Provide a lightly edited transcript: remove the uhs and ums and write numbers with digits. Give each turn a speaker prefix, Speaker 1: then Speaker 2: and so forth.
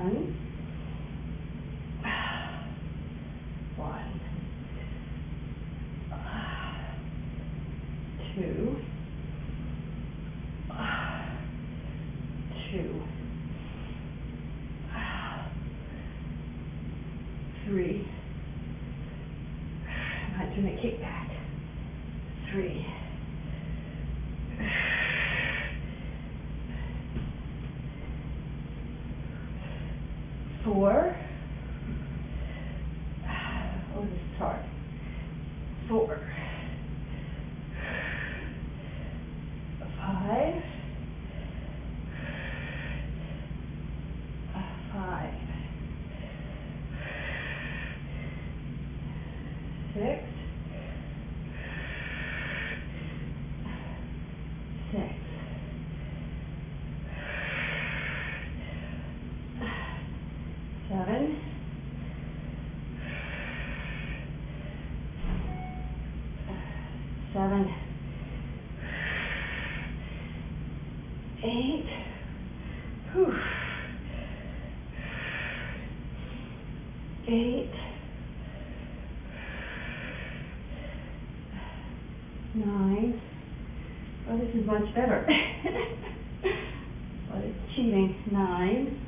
Speaker 1: 1. 1. 2. 2. 3. I might do a kick back. 3. 4. Oh, this is hard. 4. 5. 5. 6. 6. 7. 7. 8. Whew. 8. 9. Oh, this is much better. But it's cheating. 9.